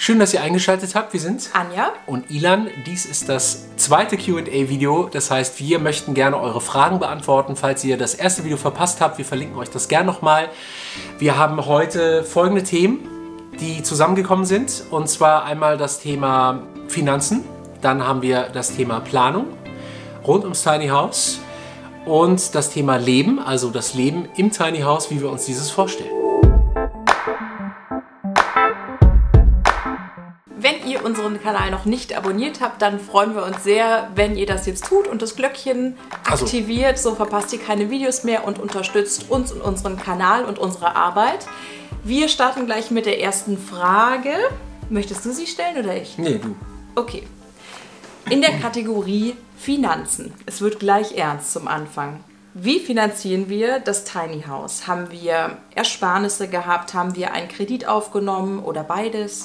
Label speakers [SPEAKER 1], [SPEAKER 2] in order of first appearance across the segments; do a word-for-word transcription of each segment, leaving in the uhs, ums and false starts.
[SPEAKER 1] Schön, dass ihr eingeschaltet habt. Wir sind
[SPEAKER 2] Anja
[SPEAKER 1] und Ilan. Dies ist das zweite Q und A-Video. Das heißt, wir möchten gerne eure Fragen beantworten, falls ihr das erste Video verpasst habt. Wir verlinken euch das gerne nochmal. Wir haben heute folgende Themen, die zusammengekommen sind. Und zwar einmal das Thema Finanzen. Dann haben wir das Thema Planung rund ums Tiny House. Und das Thema Leben, also das Leben im Tiny House, wie wir uns dieses vorstellen.
[SPEAKER 2] Wenn ihr unseren Kanal noch nicht abonniert habt, dann freuen wir uns sehr, wenn ihr das jetzt tut und das Glöckchen aktiviert. So verpasst ihr keine Videos mehr und unterstützt uns und unseren Kanal und unsere Arbeit. Wir starten gleich mit der ersten Frage. Möchtest du sie stellen oder ich?
[SPEAKER 1] Nee, du.
[SPEAKER 2] Okay. In der Kategorie Finanzen. Es wird gleich ernst zum Anfang. Wie finanzieren wir das Tiny House? Haben wir Ersparnisse gehabt? Haben wir einen Kredit aufgenommen oder beides?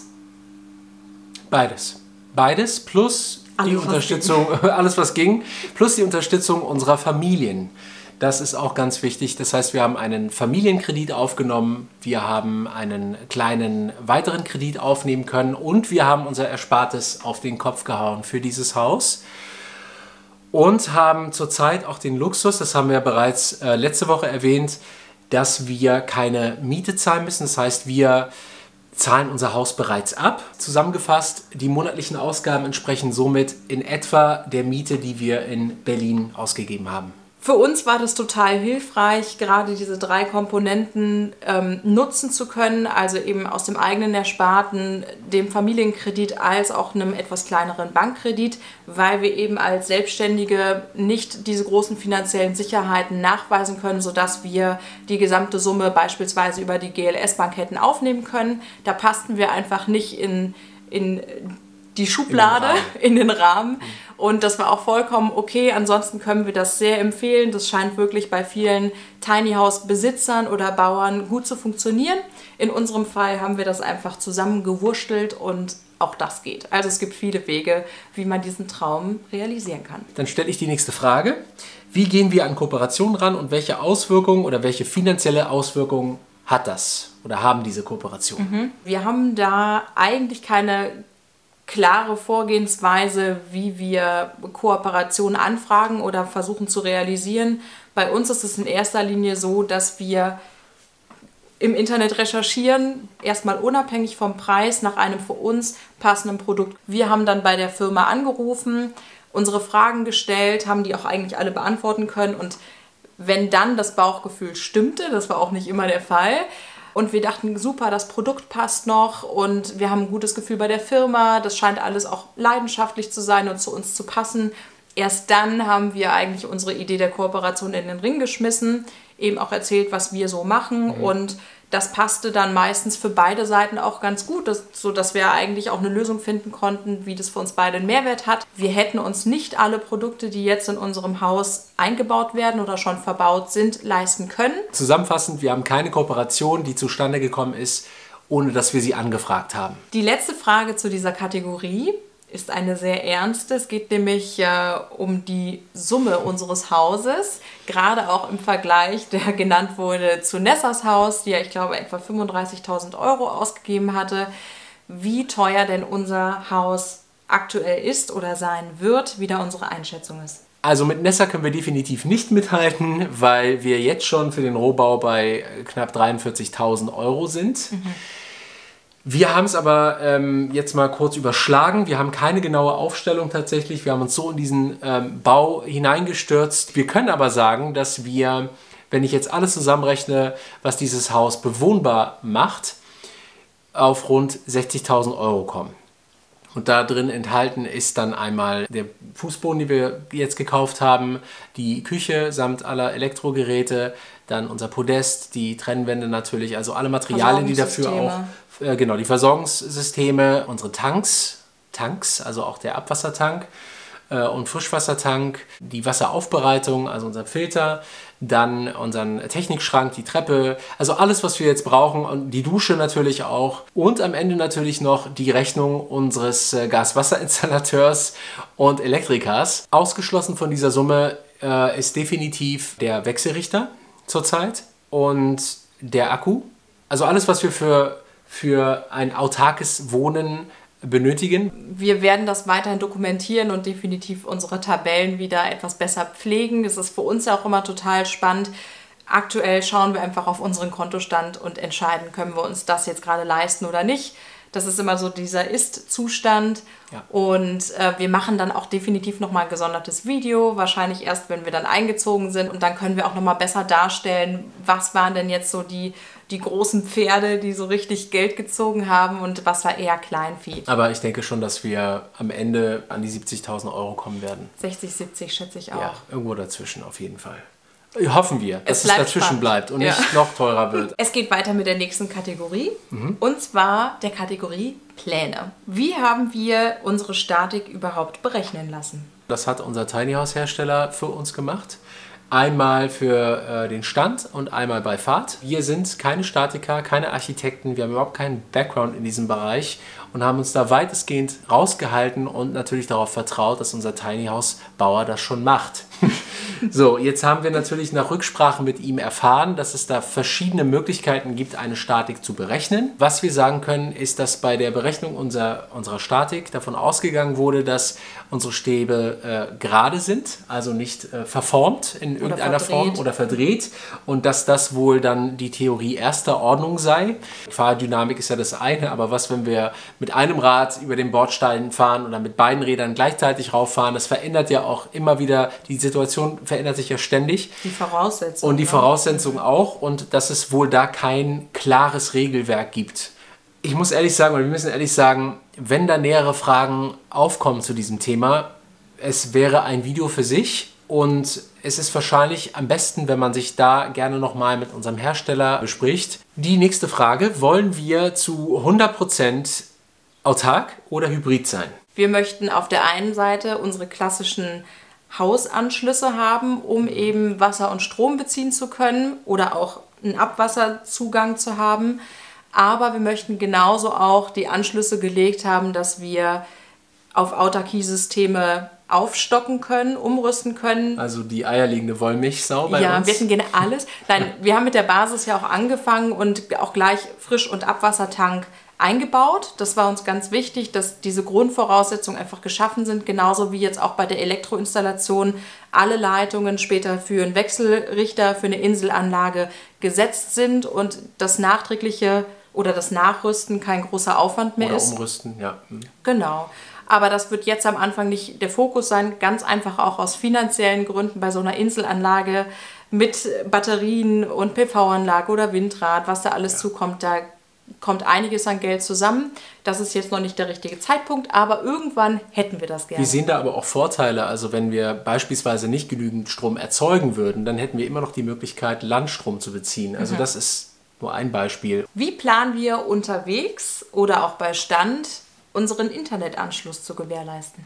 [SPEAKER 1] Beides. Beides plus
[SPEAKER 2] alles,
[SPEAKER 1] die Unterstützung, was alles was ging, plus die Unterstützung unserer Familien. Das ist auch ganz wichtig. Das heißt, wir haben einen Familienkredit aufgenommen, wir haben einen kleinen weiteren Kredit aufnehmen können und wir haben unser Erspartes auf den Kopf gehauen für dieses Haus. Und haben zurzeit auch den Luxus, das haben wir bereits äh, letzte Woche erwähnt, dass wir keine Miete zahlen müssen. Das heißt, wir zahlen unser Haus bereits ab. Zusammengefasst, die monatlichen Ausgaben entsprechen somit in etwa der Miete, die wir in Berlin ausgegeben haben.
[SPEAKER 2] Für uns war das total hilfreich, gerade diese drei Komponenten ähm, nutzen zu können, also eben aus dem eigenen Ersparten, dem Familienkredit als auch einem etwas kleineren Bankkredit, weil wir eben als Selbstständige nicht diese großen finanziellen Sicherheiten nachweisen können, sodass wir die gesamte Summe beispielsweise über die G L S-Bank hätten aufnehmen können. Da passten wir einfach nicht in, in die Schublade, in den Rahmen. In den Rahmen. Und das war auch vollkommen okay. Ansonsten können wir das sehr empfehlen. Das scheint wirklich bei vielen Tiny House Besitzern oder Bauern gut zu funktionieren. In unserem Fall haben wir das einfach zusammengewurschtelt und auch das geht. Also es gibt viele Wege, wie man diesen Traum realisieren kann.
[SPEAKER 1] Dann stelle ich die nächste Frage. Wie gehen wir an Kooperationen ran und welche Auswirkungen oder welche finanzielle Auswirkungen hat das oder haben diese Kooperationen?
[SPEAKER 2] Mhm. Wir haben da eigentlich keine klare Vorgehensweise, wie wir Kooperationen anfragen oder versuchen zu realisieren. Bei uns ist es in erster Linie so, dass wir im Internet recherchieren, erstmal unabhängig vom Preis nach einem für uns passenden Produkt. Wir haben dann bei der Firma angerufen, unsere Fragen gestellt, haben die auch eigentlich alle beantworten können und wenn dann das Bauchgefühl stimmte, das war auch nicht immer der Fall, und wir dachten, super, das Produkt passt noch und wir haben ein gutes Gefühl bei der Firma. Das scheint alles auch leidenschaftlich zu sein und zu uns zu passen. Erst dann haben wir eigentlich unsere Idee der Kooperation in den Ring geschmissen, eben auch erzählt, was wir so machen. Mhm. Und das passte dann meistens für beide Seiten auch ganz gut, dass, sodass wir eigentlich auch eine Lösung finden konnten, wie das für uns beide einen Mehrwert hat. Wir hätten uns nicht alle Produkte, die jetzt in unserem Haus eingebaut werden oder schon verbaut sind, leisten können.
[SPEAKER 1] Zusammenfassend, wir haben keine Kooperation, die zustande gekommen ist, ohne dass wir sie angefragt haben.
[SPEAKER 2] Die letzte Frage zu dieser Kategorie ist eine sehr ernste. Es geht nämlich äh, um die Summe unseres Hauses, gerade auch im Vergleich, der genannt wurde, zu Nessas Haus, die ja, ich glaube, etwa fünfunddreißigtausend Euro ausgegeben hatte. Wie teuer denn unser Haus aktuell ist oder sein wird, wie da unsere Einschätzung ist.
[SPEAKER 1] Also mit Nessa können wir definitiv nicht mithalten, weil wir jetzt schon für den Rohbau bei knapp dreiundvierzigtausend Euro sind. Mhm. Wir haben es aber ähm, jetzt mal kurz überschlagen. Wir haben keine genaue Aufstellung tatsächlich. Wir haben uns so in diesen ähm, Bau hineingestürzt. Wir können aber sagen, dass wir, wenn ich jetzt alles zusammenrechne, was dieses Haus bewohnbar macht, auf rund sechzigtausend Euro kommen. Und da drin enthalten ist dann einmal der Fußboden, den wir jetzt gekauft haben, die Küche samt aller Elektrogeräte, dann unser Podest, die Trennwände natürlich, also alle Materialien, die dafür auch, äh, genau, die Versorgungssysteme, unsere Tanks, Tanks, also auch der Abwassertank äh, und Frischwassertank, die Wasseraufbereitung, also unser Filter, dann unseren Technikschrank, die Treppe, also alles, was wir jetzt brauchen und die Dusche natürlich auch und am Ende natürlich noch die Rechnung unseres äh, Gaswasserinstallateurs und Elektrikers. Ausgeschlossen von dieser Summe äh, ist definitiv der Wechselrichter zurzeit und der Akku. Also alles, was wir für für ein autarkes Wohnen benötigen.
[SPEAKER 2] Wir werden das weiterhin dokumentieren und definitiv unsere Tabellen wieder etwas besser pflegen. Das ist für uns ja auch immer total spannend. Aktuell schauen wir einfach auf unseren Kontostand und entscheiden, können wir uns das jetzt gerade leisten oder nicht. Das ist immer so dieser Ist-Zustand. Ja. Und äh, wir machen dann auch definitiv nochmal ein gesondertes Video, wahrscheinlich erst, wenn wir dann eingezogen sind. Und dann können wir auch nochmal besser darstellen, was waren denn jetzt so die, die großen Pferde, die so richtig Geld gezogen haben und was war eher Kleinvieh.
[SPEAKER 1] Aber ich denke schon, dass wir am Ende an die siebzigtausend Euro kommen werden.
[SPEAKER 2] sechzig, siebzig schätze ich auch.
[SPEAKER 1] Ja, irgendwo dazwischen auf jeden Fall. Hoffen wir, dass es, es dazwischen spannend. bleibt und
[SPEAKER 2] ja.
[SPEAKER 1] nicht noch teurer wird.
[SPEAKER 2] Es geht weiter mit der nächsten Kategorie, mhm. und zwar der Kategorie Pläne. Wie haben wir unsere Statik überhaupt berechnen lassen?
[SPEAKER 1] Das hat unser Tiny House Hersteller für uns gemacht. Einmal für äh, den Stand und einmal bei Fahrt. Wir sind keine Statiker, keine Architekten, wir haben überhaupt keinen Background in diesem Bereich und haben uns da weitestgehend rausgehalten und natürlich darauf vertraut, dass unser Tiny House Bauer das schon macht. So, jetzt haben wir natürlich nach Rücksprache mit ihm erfahren, dass es da verschiedene Möglichkeiten gibt, eine Statik zu berechnen. Was wir sagen können, ist, dass bei der Berechnung unserer, unserer Statik davon ausgegangen wurde, dass unsere Stäbe äh, gerade sind, also nicht äh, verformt in irgendeiner Form oder verdreht und dass das wohl dann die Theorie erster Ordnung sei. Fahrdynamik ist ja das eine, aber was, wenn wir mit einem Rad über den Bordstein fahren oder mit beiden Rädern gleichzeitig rauffahren, das verändert ja auch immer wieder, die Situation verändert sich ja ständig.
[SPEAKER 2] Die Voraussetzungen.
[SPEAKER 1] Und die Voraussetzungen auch und dass es wohl da kein klares Regelwerk gibt. Ich muss ehrlich sagen, oder wir müssen ehrlich sagen, wenn da nähere Fragen aufkommen zu diesem Thema, es wäre ein Video für sich und es ist wahrscheinlich am besten, wenn man sich da gerne nochmal mit unserem Hersteller bespricht. Die nächste Frage, wollen wir zu hundert Prozent autark oder hybrid sein?
[SPEAKER 2] Wir möchten auf der einen Seite unsere klassischen Hausanschlüsse haben, um eben Wasser und Strom beziehen zu können oder auch einen Abwasserzugang zu haben. Aber wir möchten genauso auch die Anschlüsse gelegt haben, dass wir auf Autarkiesysteme aufstocken können, umrüsten können.
[SPEAKER 1] Also die eierlegende Wollmilchsau bei
[SPEAKER 2] ja,
[SPEAKER 1] uns?
[SPEAKER 2] Ja, wir hätten gerne alles. Nein, wir haben mit der Basis ja auch angefangen und auch gleich Frisch- und Abwassertank eingebaut. Das war uns ganz wichtig, dass diese Grundvoraussetzungen einfach geschaffen sind, genauso wie jetzt auch bei der Elektroinstallation alle Leitungen später für einen Wechselrichter, für eine Inselanlage gesetzt sind und das nachträgliche oder das Nachrüsten kein großer Aufwand mehr
[SPEAKER 1] oder
[SPEAKER 2] ist.
[SPEAKER 1] Oder umrüsten, ja. Hm.
[SPEAKER 2] Genau. Aber das wird jetzt am Anfang nicht der Fokus sein, ganz einfach auch aus finanziellen Gründen bei so einer Inselanlage mit Batterien und P V-Anlage oder Windrad, was da alles ja. zukommt, da kommt einiges an Geld zusammen. Das ist jetzt noch nicht der richtige Zeitpunkt, aber irgendwann hätten wir das gerne.
[SPEAKER 1] Wir sehen da aber auch Vorteile. Also wenn wir beispielsweise nicht genügend Strom erzeugen würden, dann hätten wir immer noch die Möglichkeit, Landstrom zu beziehen. Also mhm. das ist nur ein Beispiel.
[SPEAKER 2] Wie planen wir unterwegs oder auch bei Stand unseren Internetanschluss zu gewährleisten?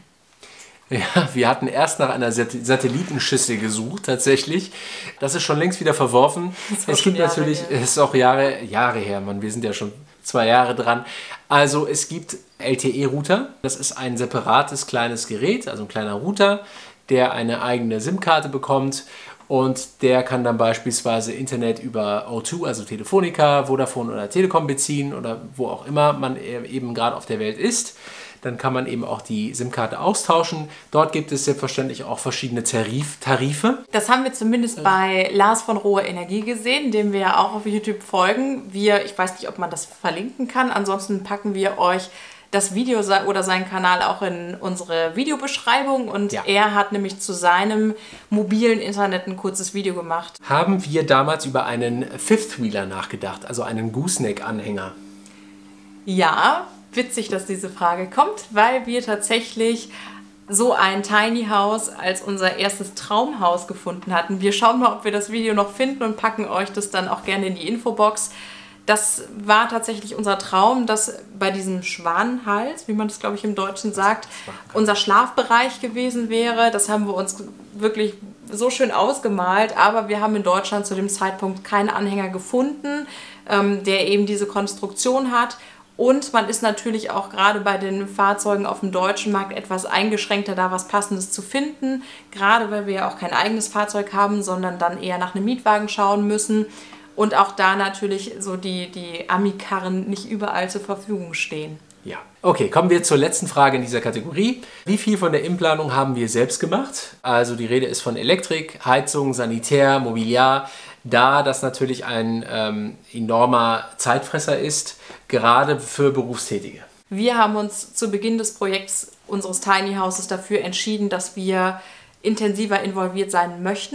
[SPEAKER 1] Ja, wir hatten erst nach einer Satellitenschüssel gesucht, tatsächlich. Das ist schon längst wieder verworfen. Es gibt natürlich, es ist auch Jahre, Jahre her, Mann, wir sind ja schon zwei Jahre dran. Also es gibt L T E-Router. Das ist ein separates kleines Gerät, also ein kleiner Router, der eine eigene SIM-Karte bekommt. Und der kann dann beispielsweise Internet über O zwei, also Telefonica, Vodafone oder Telekom beziehen oder wo auch immer man eben gerade auf der Welt ist. Dann kann man eben auch die SIM-Karte austauschen. Dort gibt es selbstverständlich auch verschiedene Tarif Tarife.
[SPEAKER 2] Das haben wir zumindest äh. bei Lars von Rohe Energie gesehen, dem wir ja auch auf YouTube folgen. Wir, ich weiß nicht, ob man das verlinken kann. Ansonsten packen wir euch das Video oder seinen Kanal auch in unsere Videobeschreibung. Und ja. er hat nämlich zu seinem mobilen Internet ein kurzes Video gemacht.
[SPEAKER 1] Haben wir damals über einen Fifth-Wheeler nachgedacht, also einen Gooseneck-Anhänger?
[SPEAKER 2] Ja, witzig, dass diese Frage kommt, weil wir tatsächlich so ein Tiny House als unser erstes Traumhaus gefunden hatten. Wir schauen mal, ob wir das Video noch finden und packen euch das dann auch gerne in die Infobox. Das war tatsächlich unser Traum, dass bei diesem Schwanenhals, wie man das glaube ich im Deutschen sagt, unser Schlafbereich gewesen wäre. Das haben wir uns wirklich so schön ausgemalt, aber wir haben in Deutschland zu dem Zeitpunkt keinen Anhänger gefunden, ähm, der eben diese Konstruktion hat. Und man ist natürlich auch gerade bei den Fahrzeugen auf dem deutschen Markt etwas eingeschränkter, da was Passendes zu finden. Gerade weil wir ja auch kein eigenes Fahrzeug haben, sondern dann eher nach einem Mietwagen schauen müssen. Und auch da natürlich so die, die Ami-Karren nicht überall zur Verfügung stehen.
[SPEAKER 1] Ja. Okay, kommen wir zur letzten Frage in dieser Kategorie. Wie viel von der Innenplanung haben wir selbst gemacht? Also die Rede ist von Elektrik, Heizung, Sanitär, Mobiliar. Da das natürlich ein ähm, enormer Zeitfresser ist, gerade für Berufstätige.
[SPEAKER 2] Wir haben uns zu Beginn des Projekts unseres Tiny Houses dafür entschieden, dass wir intensiver involviert sein möchten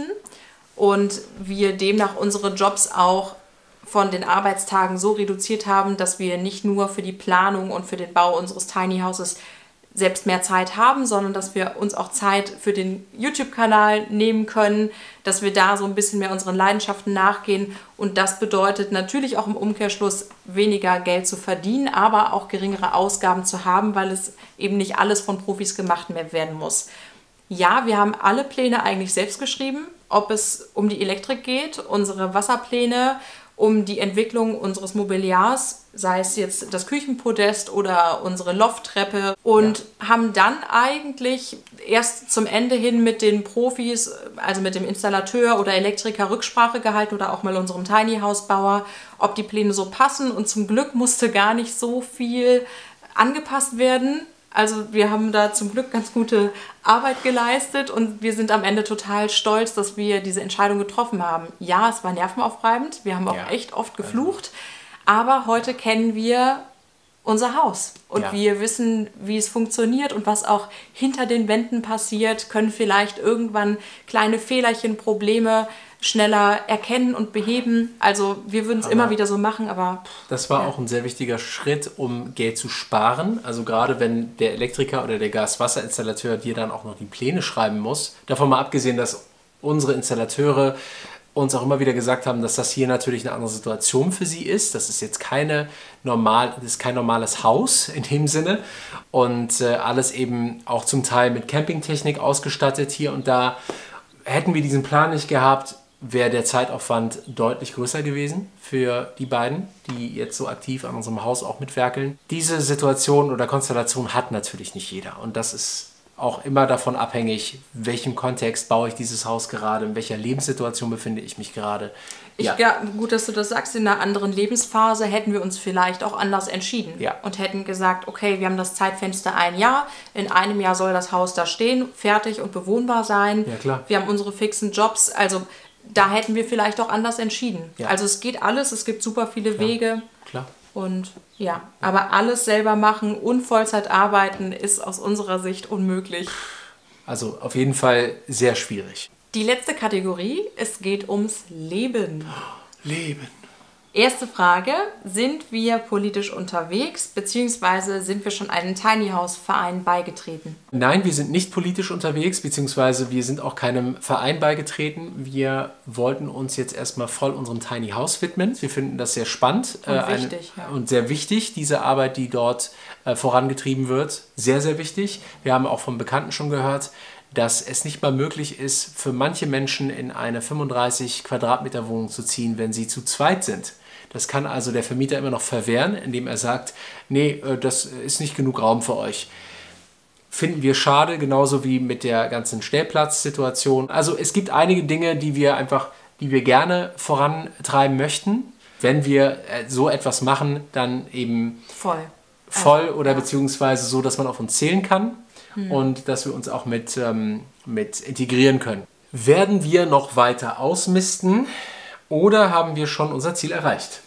[SPEAKER 2] und wir demnach unsere Jobs auch von den Arbeitstagen so reduziert haben, dass wir nicht nur für die Planung und für den Bau unseres Tiny Houses selbst mehr Zeit haben, sondern dass wir uns auch Zeit für den YouTube-Kanal nehmen können, dass wir da so ein bisschen mehr unseren Leidenschaften nachgehen. Und das bedeutet natürlich auch im Umkehrschluss weniger Geld zu verdienen, aber auch geringere Ausgaben zu haben, weil es eben nicht alles von Profis gemacht mehr werden muss. Ja, wir haben alle Pläne eigentlich selbst geschrieben, ob es um die Elektrik geht, unsere Wasserpläne, um die Entwicklung unseres Mobiliars, sei es jetzt das Küchenpodest oder unsere Lofttreppe, und ja. haben dann eigentlich erst zum Ende hin mit den Profis, also mit dem Installateur oder Elektriker, Rücksprache gehalten oder auch mal unserem Tiny House Bauer, ob die Pläne so passen, und zum Glück musste gar nicht so viel angepasst werden. Also wir haben da zum Glück ganz gute Arbeit geleistet und wir sind am Ende total stolz, dass wir diese Entscheidung getroffen haben. Ja, es war nervenaufreibend, wir haben auch ja. echt oft geflucht, aber heute kennen wir unser Haus und ja. wir wissen, wie es funktioniert und was auch hinter den Wänden passiert, können vielleicht irgendwann kleine Fehlerchen, Probleme schneller erkennen und beheben. Also wir würden es immer wieder so machen, aber...
[SPEAKER 1] Das war
[SPEAKER 2] ja.
[SPEAKER 1] auch ein sehr wichtiger Schritt, um Geld zu sparen. Also gerade wenn der Elektriker oder der Gas-Wasser-Installateur dir dann auch noch die Pläne schreiben muss. Davon mal abgesehen, dass unsere Installateure uns auch immer wieder gesagt haben, dass das hier natürlich eine andere Situation für sie ist. Das ist jetzt keine normal, das ist kein normales Haus in dem Sinne. Und äh, alles eben auch zum Teil mit Campingtechnik ausgestattet hier und da. Hätten wir diesen Plan nicht gehabt, wäre der Zeitaufwand deutlich größer gewesen für die beiden, die jetzt so aktiv an unserem Haus auch mitwerkeln. Diese Situation oder Konstellation hat natürlich nicht jeder. Und das ist auch immer davon abhängig, in welchem Kontext baue ich dieses Haus gerade, in welcher Lebenssituation befinde ich mich gerade.
[SPEAKER 2] Ja. Ich, ja, gut, dass du das sagst. In einer anderen Lebensphase hätten wir uns vielleicht auch anders entschieden
[SPEAKER 1] ja.
[SPEAKER 2] und hätten gesagt, okay, wir haben das Zeitfenster ein Jahr, in einem Jahr soll das Haus da stehen, fertig und bewohnbar sein.
[SPEAKER 1] Ja, klar.
[SPEAKER 2] Wir haben unsere fixen Jobs, also da hätten wir vielleicht auch anders entschieden.
[SPEAKER 1] Ja.
[SPEAKER 2] Also es geht alles, es gibt super viele
[SPEAKER 1] klar.
[SPEAKER 2] Wege.
[SPEAKER 1] Klar.
[SPEAKER 2] Und ja, aber alles selber machen und Vollzeit arbeiten ist aus unserer Sicht unmöglich.
[SPEAKER 1] Also auf jeden Fall sehr schwierig.
[SPEAKER 2] Die letzte Kategorie, es geht ums Leben.
[SPEAKER 1] Leben.
[SPEAKER 2] Erste Frage, sind wir politisch unterwegs, beziehungsweise sind wir schon einem Tiny House Verein beigetreten?
[SPEAKER 1] Nein, wir sind nicht politisch unterwegs, beziehungsweise wir sind auch keinem Verein beigetreten. Wir wollten uns jetzt erstmal voll unserem Tiny House widmen. Wir finden das sehr spannend
[SPEAKER 2] und,
[SPEAKER 1] äh,
[SPEAKER 2] wichtig,
[SPEAKER 1] eine,
[SPEAKER 2] ja.
[SPEAKER 1] und sehr wichtig, diese Arbeit, die dort äh, vorangetrieben wird. Sehr, sehr wichtig. Wir haben auch von Bekannten schon gehört, dass es nicht mal möglich ist, für manche Menschen in eine fünfunddreißig Quadratmeter Wohnung zu ziehen, wenn sie zu zweit sind. Das kann also der Vermieter immer noch verwehren, indem er sagt, nee, das ist nicht genug Raum für euch. Finden wir schade, genauso wie mit der ganzen Stellplatzsituation. Also es gibt einige Dinge, die wir einfach, die wir gerne vorantreiben möchten. Wenn wir so etwas machen, dann eben
[SPEAKER 2] voll,
[SPEAKER 1] voll also, oder ja. beziehungsweise so, dass man auf uns zählen kann hm. und dass wir uns auch mit, ähm, mit integrieren können. Werden wir noch weiter ausmisten? Oder haben wir schon unser Ziel erreicht?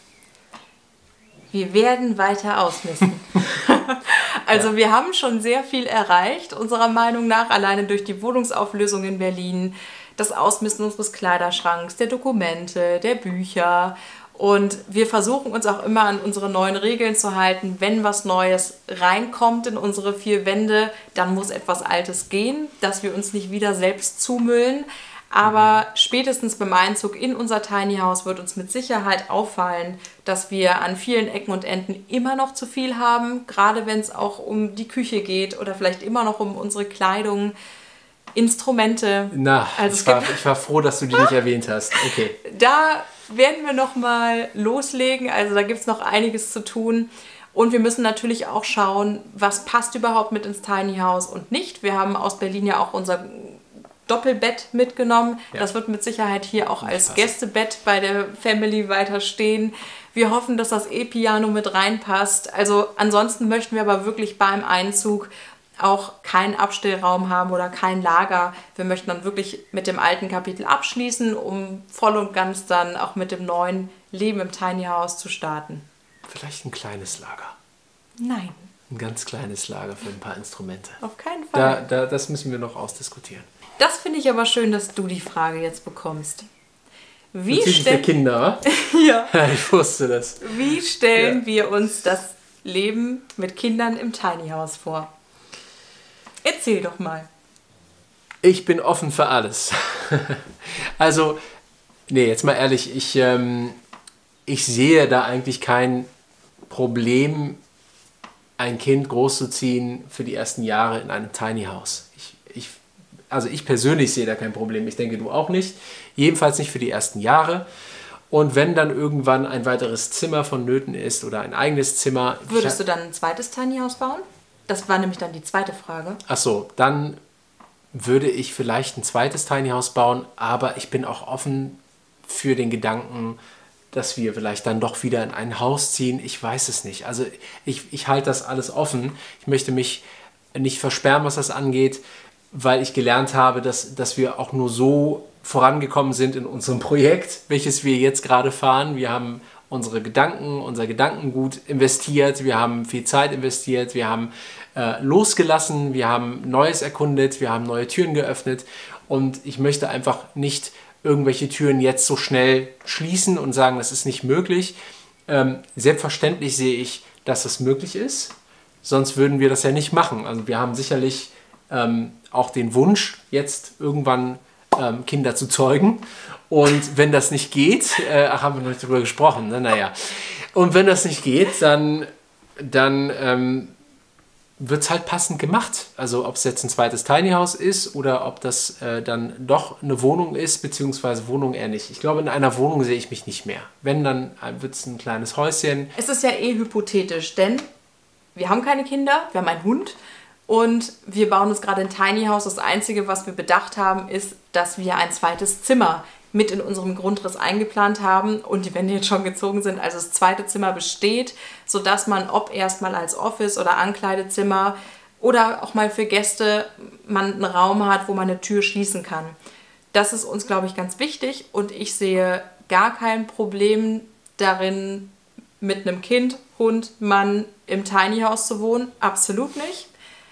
[SPEAKER 2] Wir werden weiter ausmisten. Also ja. wir haben schon sehr viel erreicht, unserer Meinung nach, alleine durch die Wohnungsauflösung in Berlin, das Ausmisten unseres Kleiderschranks, der Dokumente, der Bücher. Und wir versuchen uns auch immer an unsere neuen Regeln zu halten. Wenn was Neues reinkommt in unsere vier Wände, dann muss etwas Altes gehen, dass wir uns nicht wieder selbst zumüllen. Aber spätestens beim Einzug in unser Tiny House wird uns mit Sicherheit auffallen, dass wir an vielen Ecken und Enden immer noch zu viel haben, gerade wenn es auch um die Küche geht oder vielleicht immer noch um unsere Kleidung, Instrumente.
[SPEAKER 1] Na, also ich, war, ich war froh, dass du die nicht erwähnt hast. Okay.
[SPEAKER 2] Da werden wir noch mal loslegen, also da gibt es noch einiges zu tun. Und wir müssen natürlich auch schauen, was passt überhaupt mit ins Tiny House und nicht. Wir haben aus Berlin ja auch unser Doppelbett mitgenommen.
[SPEAKER 1] Ja.
[SPEAKER 2] Das wird mit Sicherheit hier auch als
[SPEAKER 1] Passen.
[SPEAKER 2] Gästebett bei der Family weiter stehen. Wir hoffen, dass das E-Piano mit reinpasst. Also ansonsten möchten wir aber wirklich beim Einzug auch keinen Abstellraum haben oder kein Lager. Wir möchten dann wirklich mit dem alten Kapitel abschließen, um voll und ganz dann auch mit dem neuen Leben im Tiny House zu starten.
[SPEAKER 1] Vielleicht ein kleines Lager.
[SPEAKER 2] Nein.
[SPEAKER 1] Ein ganz kleines Lager für ein paar Instrumente.
[SPEAKER 2] Auf keinen Fall.
[SPEAKER 1] Da, da, das müssen wir noch ausdiskutieren.
[SPEAKER 2] Das finde ich aber schön, dass du die Frage jetzt bekommst. Wie
[SPEAKER 1] Bezüglich der
[SPEAKER 2] stell-
[SPEAKER 1] Kinder.
[SPEAKER 2] ja.
[SPEAKER 1] Ich wusste das.
[SPEAKER 2] Wie stellen
[SPEAKER 1] Ja.
[SPEAKER 2] wir uns das Leben mit Kindern im Tiny House vor? Erzähl doch mal.
[SPEAKER 1] Ich bin offen für alles. Also, nee, jetzt mal ehrlich, ich, ähm, ich sehe da eigentlich kein Problem, ein Kind großzuziehen für die ersten Jahre in einem Tiny House. Ich, ich, also ich persönlich sehe da kein Problem. Ich denke, du auch nicht. Jedenfalls nicht für die ersten Jahre. Und wenn dann irgendwann ein weiteres Zimmer vonnöten ist oder ein eigenes Zimmer...
[SPEAKER 2] Würdest du dann ein zweites Tiny House bauen? Das war nämlich dann die zweite Frage.
[SPEAKER 1] Ach so, dann würde ich vielleicht ein zweites Tiny House bauen, aber ich bin auch offen für den Gedanken, dass wir vielleicht dann doch wieder in ein Haus ziehen. Ich weiß es nicht. Also ich, ich halte das alles offen. Ich möchte mich nicht versperren, was das angeht, weil ich gelernt habe, dass, dass wir auch nur so vorangekommen sind in unserem Projekt, welches wir jetzt gerade fahren. Wir haben unsere Gedanken, unser Gedankengut investiert, wir haben viel Zeit investiert, wir haben äh, losgelassen, wir haben Neues erkundet, wir haben neue Türen geöffnet und ich möchte einfach nicht irgendwelche Türen jetzt so schnell schließen und sagen, das ist nicht möglich. Ähm, selbstverständlich sehe ich, dass das möglich ist, sonst würden wir das ja nicht machen. Also wir haben sicherlich ähm, auch den Wunsch, jetzt irgendwann ähm, Kinder zu zeugen. Und wenn das nicht geht, äh, ach, haben wir noch nicht drüber gesprochen, ne? Naja. Und wenn das nicht geht, dann, dann ähm, wird es halt passend gemacht. Also ob es jetzt ein zweites Tiny House ist oder ob das äh, dann doch eine Wohnung ist, beziehungsweise Wohnung eher nicht. Ich glaube, in einer Wohnung sehe ich mich nicht mehr. Wenn, dann wird es ein kleines Häuschen.
[SPEAKER 2] Es ist ja eh hypothetisch, denn wir haben keine Kinder, wir haben einen Hund und wir bauen uns gerade ein Tiny House. Das Einzige, was wir bedacht haben, ist, dass wir ein zweites Zimmer mit in unserem Grundriss eingeplant haben und die Wände jetzt schon gezogen sind, also das zweite Zimmer besteht, sodass man ob erstmal als Office oder Ankleidezimmer oder auch mal für Gäste man einen Raum hat, wo man eine Tür schließen kann. Das ist uns, glaube ich, ganz wichtig und ich sehe gar kein Problem darin, mit einem Kind, Hund, Mann im Tiny House zu wohnen. Absolut nicht.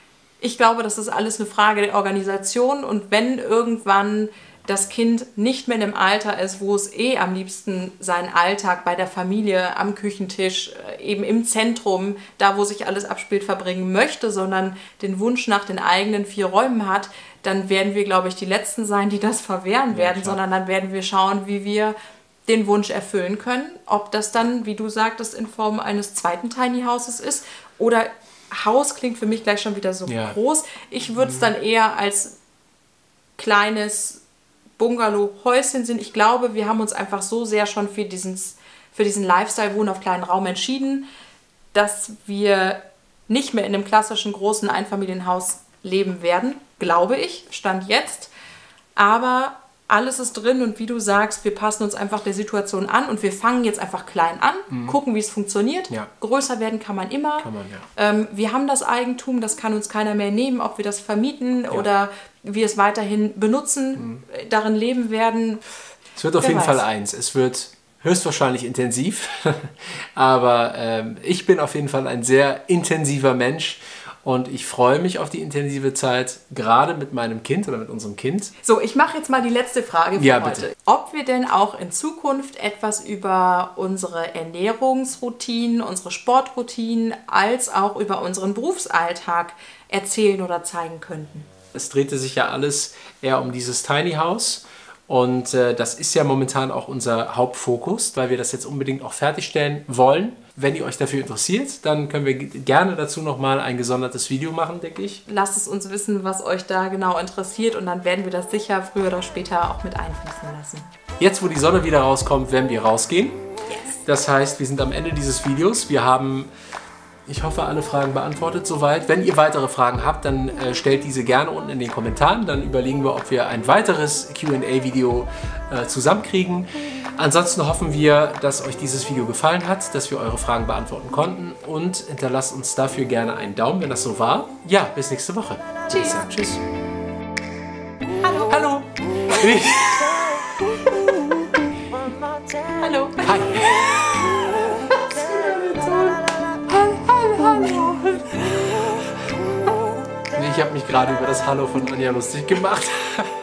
[SPEAKER 2] Ich glaube, das ist alles eine Frage der Organisation und wenn irgendwann das Kind nicht mehr in dem Alter ist, wo es eh am liebsten seinen Alltag bei der Familie am Küchentisch, eben im Zentrum, da wo sich alles abspielt, verbringen möchte, sondern den Wunsch nach den eigenen vier Räumen hat, dann werden wir, glaube ich, die Letzten sein, die das verwehren werden,
[SPEAKER 1] klar.
[SPEAKER 2] sondern dann werden wir schauen, wie wir den Wunsch erfüllen können. Ob das dann, wie du sagtest, in Form eines zweiten Tiny Houses ist oder Haus klingt für mich gleich schon wieder so
[SPEAKER 1] Ja.
[SPEAKER 2] groß. Ich würde es dann eher als kleines Bungalow-Häuschen sind. Ich glaube, wir haben uns einfach so sehr schon für diesen, für diesen Lifestyle-Wohnen auf kleinen Raum entschieden, dass wir nicht mehr in einem klassischen großen Einfamilienhaus leben werden, glaube ich, Stand jetzt. Aber alles ist drin und wie du sagst, wir passen uns einfach der Situation an und wir fangen jetzt einfach klein an, mhm. gucken, wie es funktioniert.
[SPEAKER 1] Ja.
[SPEAKER 2] Größer werden kann man immer.
[SPEAKER 1] Kann man, ja.
[SPEAKER 2] ähm, wir haben das Eigentum, das kann uns keiner mehr nehmen, ob wir das vermieten
[SPEAKER 1] Ja.
[SPEAKER 2] oder wir es weiterhin benutzen, mhm. darin leben werden.
[SPEAKER 1] Es wird auf
[SPEAKER 2] Wer
[SPEAKER 1] jeden
[SPEAKER 2] weiß.
[SPEAKER 1] Fall eins. Es wird höchstwahrscheinlich intensiv, aber ähm, ich bin auf jeden Fall ein sehr intensiver Mensch und ich freue mich auf die intensive Zeit, gerade mit meinem Kind oder mit unserem Kind.
[SPEAKER 2] So, ich mache jetzt mal die letzte Frage für
[SPEAKER 1] Ja,
[SPEAKER 2] heute.
[SPEAKER 1] bitte.
[SPEAKER 2] Ob wir denn auch in Zukunft etwas über unsere Ernährungsroutinen, unsere Sportroutinen, als auch über unseren Berufsalltag erzählen oder zeigen könnten.
[SPEAKER 1] Es drehte sich ja alles eher um dieses Tiny House und äh, das ist ja momentan auch unser Hauptfokus, weil wir das jetzt unbedingt auch fertigstellen wollen. Wenn ihr euch dafür interessiert, dann können wir g- gerne dazu nochmal ein gesondertes Video machen, denke ich.
[SPEAKER 2] Lasst es uns wissen, was euch da genau interessiert und dann werden wir das sicher früher oder später auch mit einfließen lassen.
[SPEAKER 1] Jetzt, wo die Sonne wieder rauskommt, werden wir rausgehen.
[SPEAKER 2] Yes.
[SPEAKER 1] Das heißt, wir sind am Ende dieses Videos. Wir haben Ich hoffe, alle Fragen beantwortet soweit. Wenn ihr weitere Fragen habt, dann äh, stellt diese gerne unten in den Kommentaren. Dann überlegen wir, ob wir ein weiteres Q and A-Video äh, zusammenkriegen. Ansonsten hoffen wir, dass euch dieses Video gefallen hat, dass wir eure Fragen beantworten konnten. Und hinterlasst uns dafür gerne einen Daumen, wenn das so war. Ja, bis nächste Woche.
[SPEAKER 2] Tschüss.
[SPEAKER 1] Tschüss.
[SPEAKER 2] Hallo.
[SPEAKER 1] Hallo.
[SPEAKER 2] Hallo.
[SPEAKER 1] Hi. Ich habe mich gerade über das Hallo von Anja lustig gemacht.